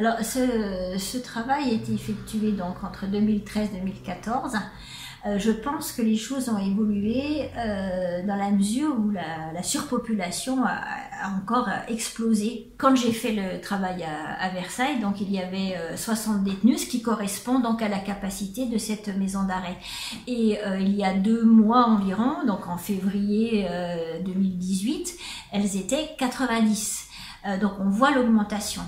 Alors, ce travail a été effectué donc entre 2013 et 2014. Je pense que les choses ont évolué dans la mesure où la surpopulation a encore explosé. Quand j'ai fait le travail à Versailles, donc il y avait 60 détenus, ce qui correspond donc à la capacité de cette maison d'arrêt. Et il y a 2 mois environ, donc en février 2018, elles étaient 90. Donc on voit l'augmentation.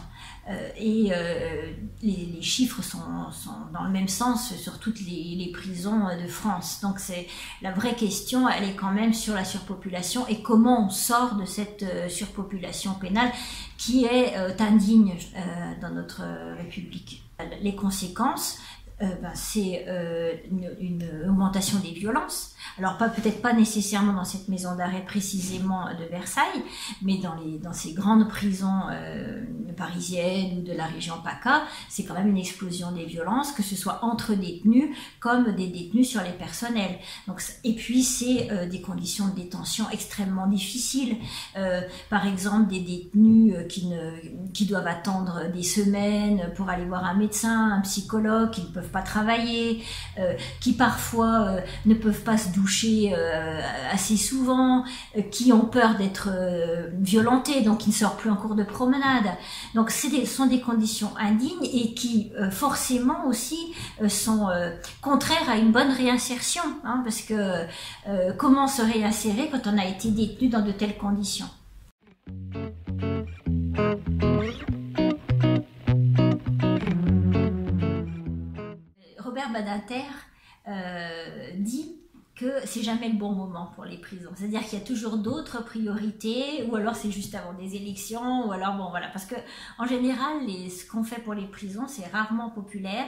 Les chiffres sont dans le même sens sur toutes les prisons de France. Donc la vraie question, elle est quand même sur la surpopulation et comment on sort de cette surpopulation pénale qui est indigne dans notre République. Les conséquences, c'est une augmentation des violences. Alors peut-être pas nécessairement dans cette maison d'arrêt précisément de Versailles, mais dans ces grandes prisons parisiennes ou de la région PACA, c'est quand même une explosion des violences, que ce soit entre détenus comme des détenus sur les personnels. Donc, et puis c'est des conditions de détention extrêmement difficiles. Par exemple, des détenus qui doivent attendre des semaines pour aller voir un médecin, un psychologue, qui ne peuvent pas travailler, qui parfois ne peuvent pas se doucher assez souvent, qui ont peur d'être violentés, donc qui ne sortent plus en cours de promenade. Donc ce sont des conditions indignes et qui forcément aussi sont contraires à une bonne réinsertion, hein, parce que comment se réinsérer quand on a été détenu dans de telles conditions? Robert Badinter dit que c'est jamais le bon moment pour les prisons. C'est-à-dire qu'il y a toujours d'autres priorités, ou alors c'est juste avant des élections, ou alors bon voilà, parce que en général, ce qu'on fait pour les prisons, c'est rarement populaire.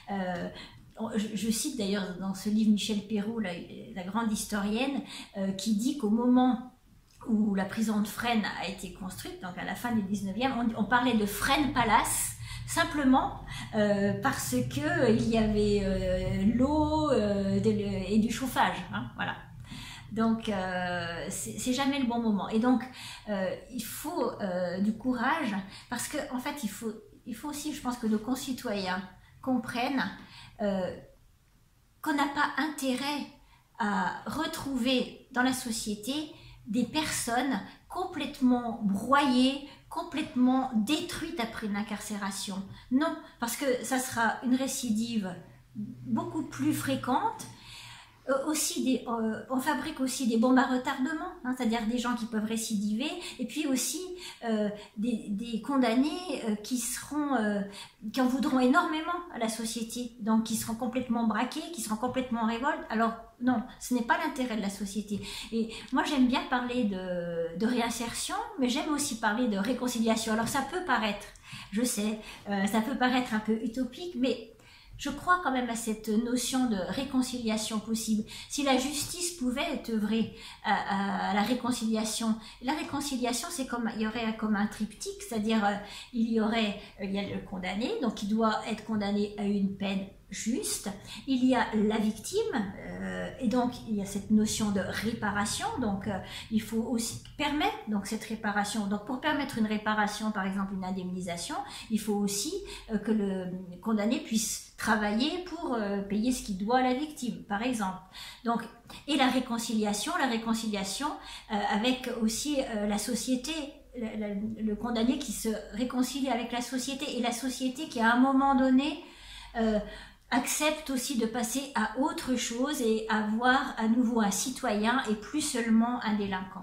Je cite d'ailleurs dans ce livre Michel Perrault, la grande historienne, qui dit qu'au moment où la prison de Fresnes a été construite, donc à la fin du 19e, on parlait de Fresnes Palace, simplement parce que il y avait l'eau et du chauffage, hein, voilà. Donc c'est jamais le bon moment. Et donc il faut du courage, parce que en fait il faut aussi, je pense, que nos concitoyens comprennent qu'on n'a pas intérêt à retrouver dans la société des personnes complètement broyées, complètement détruites après une incarcération. Non, parce que ça sera une récidive beaucoup plus fréquente. On fabrique aussi des bombes à retardement, hein, c'est-à-dire des gens qui peuvent récidiver, et puis aussi des condamnés qui en voudront énormément à la société, donc qui seront complètement braqués, qui seront complètement en révolte. Alors non, ce n'est pas l'intérêt de la société. Et moi j'aime bien parler de réinsertion, mais j'aime aussi parler de réconciliation. Alors ça peut paraître, je sais, ça peut paraître un peu utopique, mais je crois quand même à cette notion de réconciliation possible. Si la justice pouvait œuvrer à la réconciliation, c'est comme, il y aurait comme un triptyque, c'est-à-dire il y a le condamné, donc il doit être condamné à une peine juste, il y a la victime, et donc il y a cette notion de réparation, donc il faut aussi permettre donc cette réparation. Donc pour permettre une réparation, par exemple une indemnisation, il faut aussi que le condamné puisse travailler pour payer ce qu'il doit à la victime, par exemple. Donc, et la réconciliation avec aussi la société, le condamné qui se réconcilie avec la société, et la société qui à un moment donné accepte aussi de passer à autre chose et à voir à nouveau un citoyen et plus seulement un délinquant.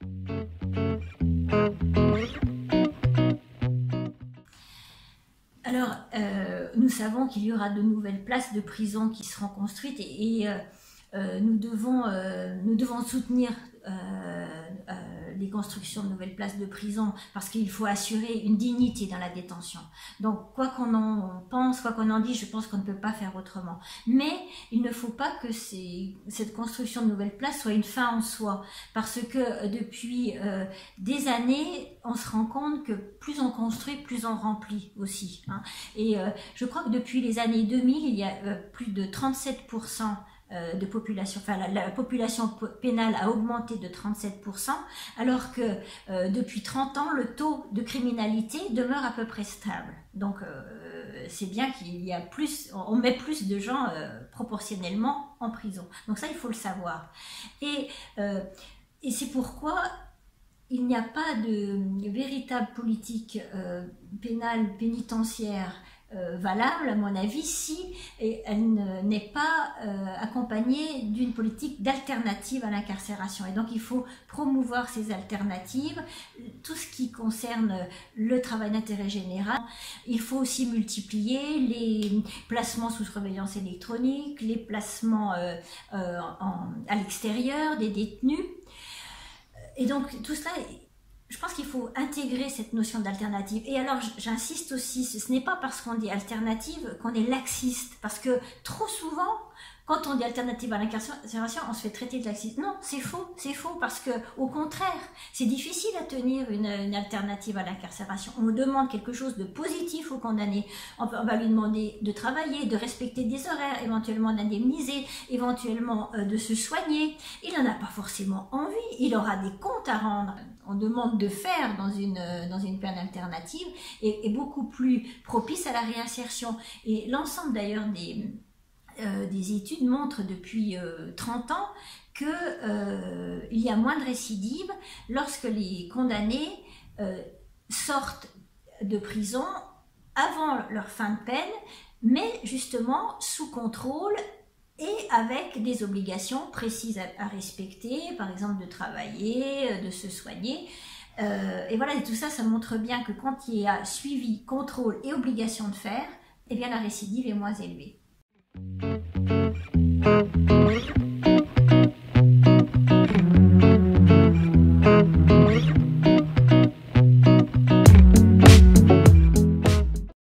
Alors, nous savons qu'il y aura de nouvelles places de prison qui seront construites et nous devons soutenir les constructions de nouvelles places de prison, parce qu'il faut assurer une dignité dans la détention. Donc quoi qu'on en pense, quoi qu'on en dise, je pense qu'on ne peut pas faire autrement. Mais il ne faut pas que cette construction de nouvelles places soit une fin en soi, parce que depuis des années, on se rend compte que plus on construit, plus on remplit aussi, hein. Et je crois que depuis les années 2000, il y a plus de 37% de population, enfin la population pénale a augmenté de 37%, alors que depuis 30 ans, le taux de criminalité demeure à peu près stable. Donc c'est bien qu'il y a plus, on met plus de gens proportionnellement en prison. Donc ça, il faut le savoir. Et c'est pourquoi il n'y a pas de véritable politique pénale, pénitentiaire valable, à mon avis, si elle n'est pas accompagnée d'une politique d'alternative à l'incarcération. Et donc il faut promouvoir ces alternatives, tout ce qui concerne le travail d'intérêt général. Il faut aussi multiplier les placements sous surveillance électronique, les placements à l'extérieur des détenus. Et donc tout cela, je pense qu'il faut intégrer cette notion d'alternative. Et alors j'insiste aussi, ce n'est pas parce qu'on dit alternative qu'on est laxiste, parce que trop souvent, quand on dit alternative à l'incarcération, on se fait traiter de laxiste. Non, c'est faux, parce que au contraire, c'est difficile à tenir une alternative à l'incarcération. On demande quelque chose de positif au condamné. On va lui demander de travailler, de respecter des horaires, éventuellement d'indemniser, éventuellement de se soigner. Il n'en a pas forcément envie, il aura des comptes à rendre. On demande de faire dans une peine alternative et beaucoup plus propice à la réinsertion. Et l'ensemble d'ailleurs des études montrent depuis 30 ans qu'il y a moins de récidives lorsque les condamnés sortent de prison avant leur fin de peine, mais justement sous contrôle et avec des obligations précises à respecter, par exemple de travailler, de se soigner. Et voilà, et tout ça, ça montre bien que quand il y a suivi, contrôle et obligation de faire, eh bien la récidive est moins élevée.